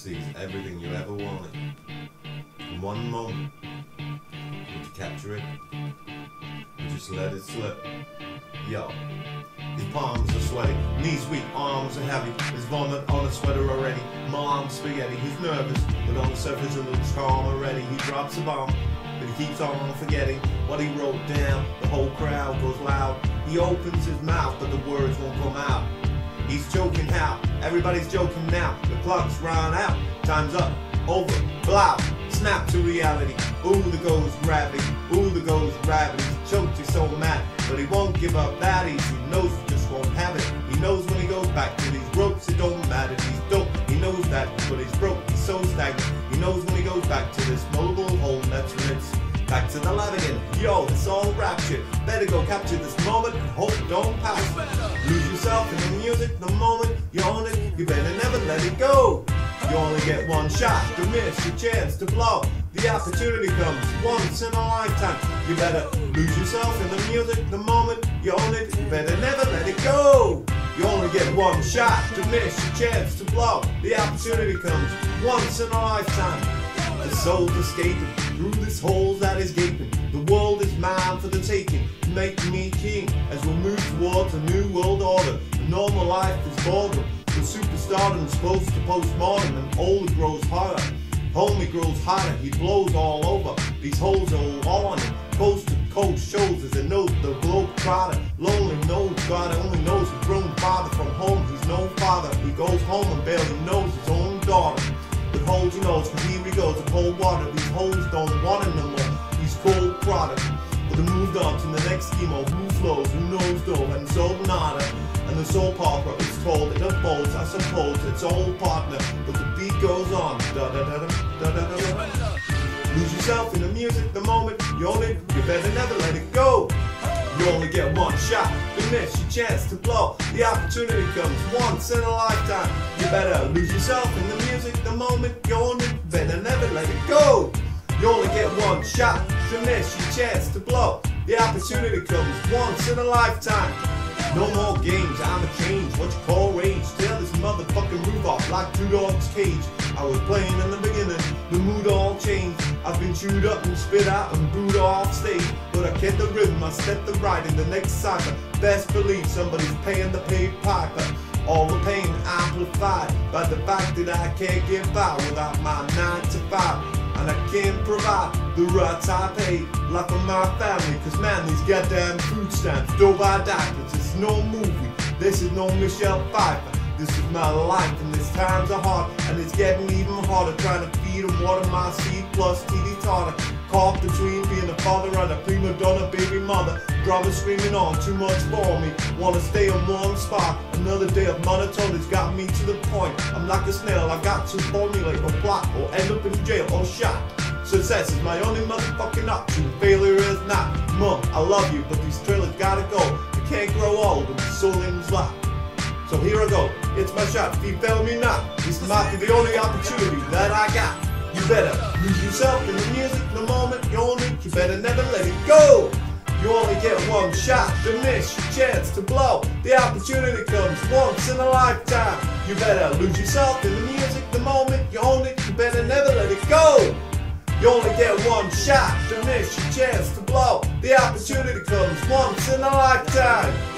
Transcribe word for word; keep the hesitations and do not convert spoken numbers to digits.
seize everything you ever wanted. In one moment, would you capture it? Or just let it slip? Yo. His palms are sweaty, knees weak, arms are heavy. His vomit on a sweater already. Mom's spaghetti, he's nervous, but on the surface it looks calm already. He drops a bomb, but he keeps on forgetting what he wrote down. The whole crowd goes loud. He opens his mouth, but the words won't come out. He's choking how? Everybody's joking now. The clock's run out. Time's up. Over. Blow. Snap to reality. Ooh, there goes gravity. Ooh, there goes gravity. He's choked, he's so mad, but he won't give up that easy. He knows he just won't have it. He knows when he goes back to these ropes, it don't matter. He's dope. He knows that, but he's broke. He's so stagnant. He knows when he goes back to this mobile home. That's when it's back to the lab again. Yo, it's all rap shit. Better go capture this moment and hope don't pass. Lose yourself in the music the moment you own it. You better never let it go. You only get one shot to miss your chance to blow. The opportunity comes once in a lifetime. You better lose yourself in the music the moment you own it. You better never let it go. You only get one shot to miss your chance to blow. The opportunity comes once in a lifetime. The soul's escaping through this hole that is gaping. The world is mine for the taking. Make me king as we move towards a new world order. The normal life is boredom. The superstardom's close to postmortem, and older grows harder. Homie grows hotter, he blows all over. These holes are all on it. Coast to coast shows as it knows the globe trotter. Lonely knows God only knows he's grown father from home. He's no father. He goes home and barely knows his own daughter. But holds he knows, cause here he goes in cold water. These hoes don't want him no more. He's cold product. But they moved on to the next schemo. Who flows, who knows though, and so nada. And the soul opera is told, it unfolds, I suppose, its own partner. But the beat goes on. Da da da da da da da. Lose yourself in the music the moment you own it. You better never let it go. You only get one shot to miss your chance to blow. The opportunity comes once in a lifetime. You better lose yourself in the music the moment you own it. You better never let it go. You only get one shot to miss your chance to blow. The opportunity comes once in a lifetime. No more games, I'm a change, what you call rage. Tear this motherfucking roof off like two dogs' cage. I was playing in the beginning, the mood all changed. I've been chewed up and spit out and booed off stage. But I kept the rhythm, I stepped the right in the next cycle. Best believe somebody's paying the paid piper. All the pain amplified by the fact that I can't get by without my nine to five. And I can't provide the rights I pay, like for my family. Cause man, these goddamn food stamps don't buy diapers. It's no movie, this is no Michelle Pfeiffer. This is my life and these times are hard. And it's getting even harder trying to feed and water my seed plus T V tartar. Caught between being a father and a prima donna baby mother. Drama screaming on, too much for me. Wanna stay on one spot. Another day of monotone has got me to the point. I'm like a snail, I got to formulate a plot or end up in jail or shot. Success is my only motherfucking option. Failure is not. Mom, I love you, but these trailers gotta go. I can't grow old with the soul in his lap. So here I go, it's my shot. If you fail me not, this might be the only opportunity that I got. You better lose yourself in the music the moment you own it. You better never let it go. You only get one shot to miss your chance to blow. The opportunity comes once in a lifetime. You better lose yourself in the music the moment you own it. You better never let it go. You only get one shot to miss your chance to blow. The opportunity comes once in a lifetime.